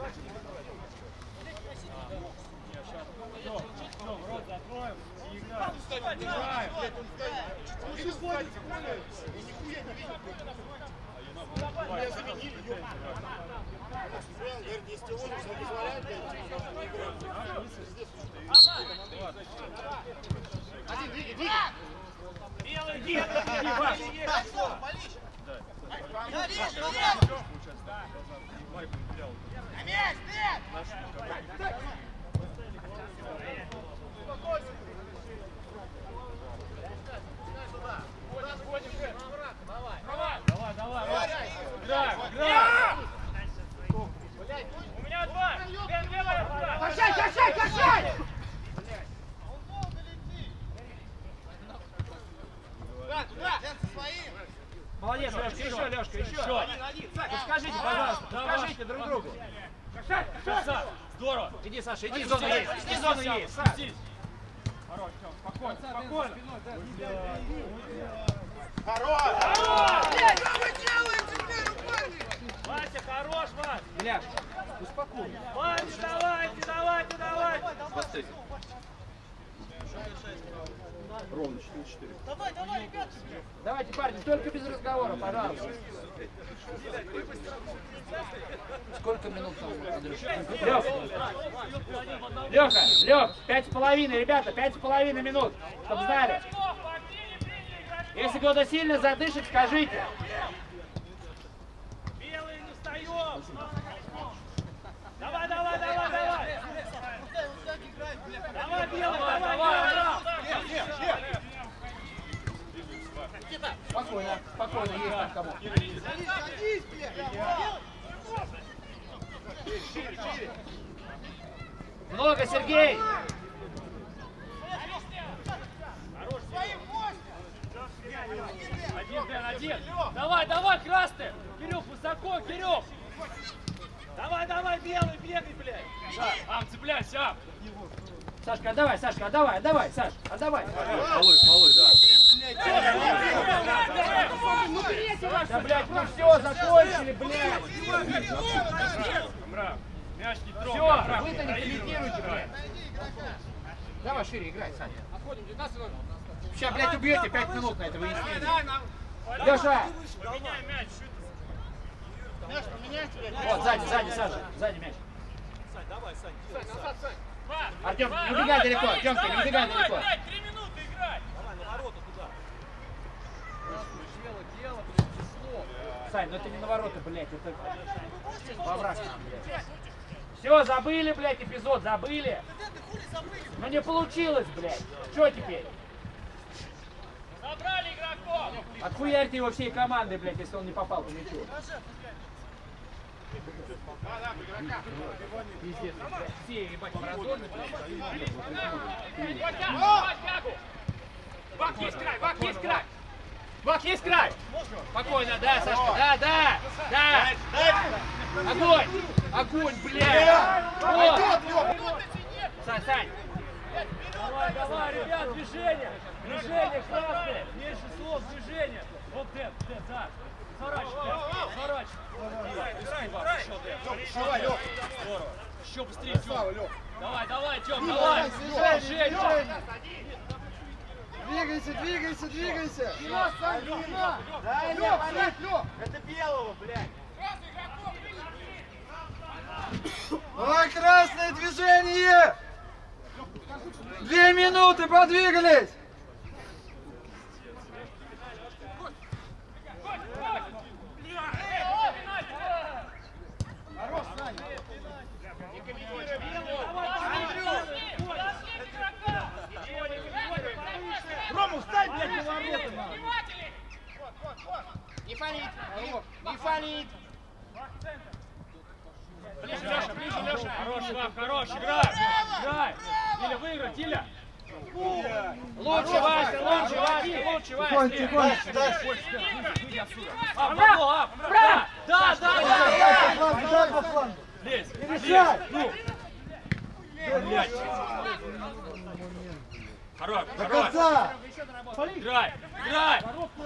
S1: Рот закроем и играем. Играем.
S6: Он не сходит, понял? Он нихуя не видит. Меня заменили, ёпта. Говорит, если он не позволяет, не играет. Один, двигай, двигай.
S2: Белый, иди! Иди, Ваш!
S6: На мяч, нет!
S1: Давай, давай, играем, играем.
S2: У меня два! Бен, левая рука!
S5: Качай, качай, качай!
S6: Туда, туда! Своим!
S5: Молодец, Лёшка, еще, Лёшка, еще.
S1: Еще.
S5: Подскажите, пожалуйста, подскажите друг другу.
S1: Красава. Здорово.
S5: Иди, Саша, иди, зона есть, иди, зона есть.
S1: Спустись. Хорош, Тём, спокойно, спокойно.
S6: Хорош!
S2: Что вы делаете теперь, парни? Вася, хорош, Вася!
S5: Ильяш, успокойся.
S2: Вася, давайте, давайте, давайте!
S3: Ровно четыре четыре.
S2: Давай, давай, ребята!
S5: Давайте, парни, только без разговора, пожалуйста. Сколько минут там? Лёх, Лёха, Лёх, пять с половиной, ребята, пять с половиной минут, чтобы знали. Если кто-то сильно задышит, скажите.
S2: Белый, не встаем! Давай, давай, давай, давай! Давай, белый, давай, давай!
S5: Спокойно, спокойно, есть там кому. Много, Сергей!
S1: Один, Дэн, один. Давай, давай, красный. Кирюх, высоко, Кирюх.
S2: Давай, давай, белый, бегай, блядь!
S1: Да, Ам, цепляйся, Ам.
S5: Сашка, отдавай, Сашка, отдавай, отдавай, Саш, отдавай.
S3: Малой, малой, да.
S5: Да, блядь, ну все, закончили, блядь.
S1: Мрак, мяч не трогай.
S5: Все,
S1: Мрак,
S5: вы-то не
S1: проигрывай.
S5: комментируйте, блядь. Давай шире играй, Саня. Сейчас, блядь, убьете пять минут на это выяснение. Леша!
S2: Поменяй мяч, что ты...
S6: Мяч поменяйте, блядь.
S5: Вот, сзади, сзади, Саша, сзади мяч.
S2: Два,
S5: Артем,
S2: два,
S5: не убегай
S2: давай,
S5: далеко,
S2: давай,
S5: Артемка, не
S2: давай,
S5: убегай
S2: давай,
S5: далеко.
S2: блядь, три минуты играть!
S5: Сань, ну это не на ворота, блядь, это во враг нам, блядь. Все, забыли, блядь, эпизод, забыли. Ну не получилось, блядь. Что теперь?
S2: Забрали игроков!
S5: Отхуярьте его всей командой, блядь, если он не попал по мячу. Пиздец, блядь, все, ебать, Марадоны, блядь.
S2: Давай тягу!
S5: Бак есть край, бак есть край! Бак есть край! Спокойно, да, Сашка, да, да, да! Огонь! Огонь, блядь! Вот! Сань, Сань!
S1: Давай, давай, ребят, движение. Движение, красный. Меньше слов, движение. Вот Дэн, Дэн, да. Сворачивай, Дэн, сворачивай. Давай, играй, играй. Еще, Дэн.
S6: Давай, Лёх.
S1: Здорово. Еще быстрее, Тём.
S6: Слава, Лёх.
S1: Давай, давай, Тём, давай. Движение.
S4: двигайся, двигайся, двигайся.
S6: Лёх, Сань, Лёх, да, Лёх, Лёх, Лёх. Это белого, блядь.
S4: Давай, красное движение. Две минуты, подвигались.
S6: Хорош, Сань. Рому, встань, блядь, на ворота. Не фалит, не фалит.
S2: Ближе, Леша, ближе, Леша.
S1: Хорош, Вав, хорош, играй! Играй! Тиля, выиграй, Тиля!
S2: Лучше, Вася, лучше, Вася, лучше, Вася.
S4: Тихонько, тихонько.
S1: Ап, бабло, ап! Да, да, да, да!
S4: Дай, дай по флангу.
S1: Лезь, лезь!
S4: Решай.
S1: Ну! Блядь! Хорош,
S4: До
S1: хорош!
S4: конца.
S1: Играй, играй!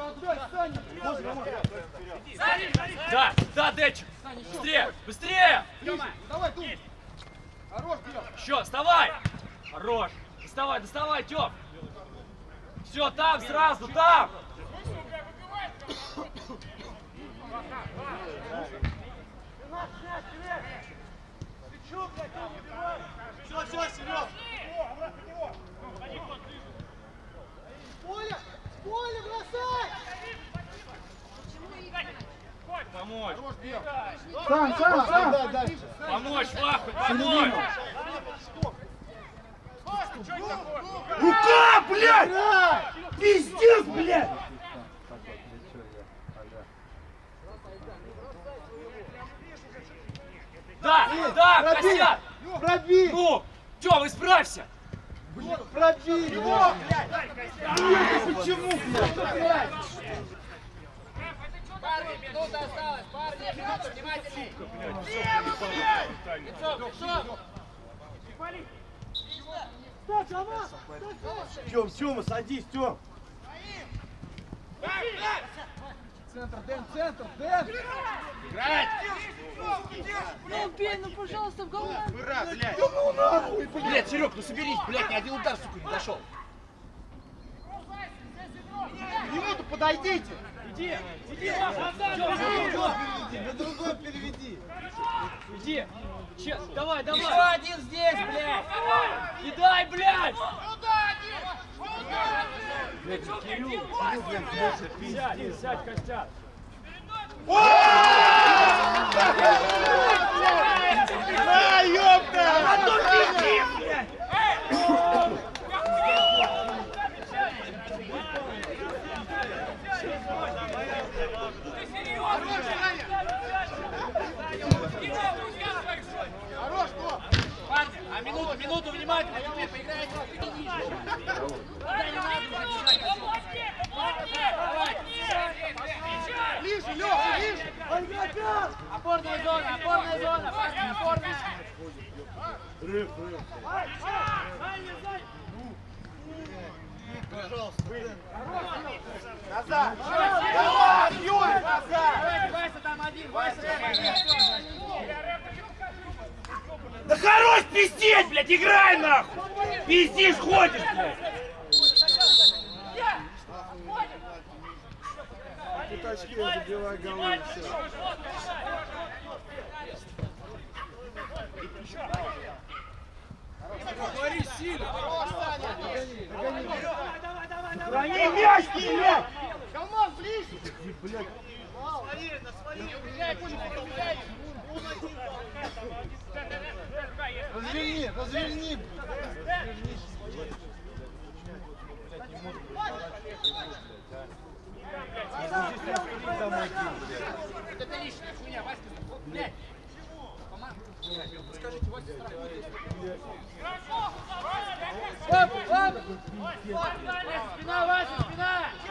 S1: Да, да, Дэчик! Быстрее, быстрее!
S6: Давай, Тум. Хорош, Тём.
S1: Еще, вставай! Хорош! Доставай, доставай, Тём! Все, там сразу, там!
S6: Все, все, Серег. Поля, Поля, бросай!
S1: Помочь!
S6: Хорош, Бел.
S4: Сам, сам, сам.
S6: Дай дальше.
S1: Помочь, Ваху, помочь!
S6: Рука, блядь! Пиздец, блядь!
S1: Да, да, Костян!
S4: Пробей.
S1: Ну! Тём, исправься!
S4: Пробей.
S6: Его, блядь!
S4: Почему, блядь?
S2: Парни, минута осталась, парни, минута, внимательней.
S6: Тём, Тёма, садись, Тём.
S4: Центр, Дэн, центр, Дэн.
S7: Ну убей, ну пожалуйста, в голову.
S6: Ура, блядь!
S4: Ну нахуй, блядь.
S6: Блядь, Серег, ну соберись, блядь, ни один удар, сука, не дошел. Минуту подойдите.
S1: Иди, иди, Ваха, Тём,
S4: На другой переведи.
S1: иди! Че, давай, давай!
S2: Еще один здесь, блядь.
S1: Кидай, блядь! Сядь, сядь, Костян!
S6: А, ёпта! А то пизди, блядь! Хорош, кто?
S2: Парни, а минуту, минуту, внимательно, теперь поиграете.
S6: Ближе, Лёха, ближе!
S2: Опорная зона, опорная зона, парни, опорная.
S6: Назад! Назад, Юрий, назад!
S2: Давайте, Вася там один, Вася там один.
S6: Да хорош пиздеть, блядь, играй нахуй! Пиздишь, ходишь, блядь!
S4: Пятачки, забивай голы, и все.
S1: Говори сильно!
S6: Храни мяч, блядь! Калман, ближе! Блядь!
S4: Разверни, разверни.
S2: Вот это лишняя хуйня, Васька, блядь. Скажите, Вася, спина, Вася, спина!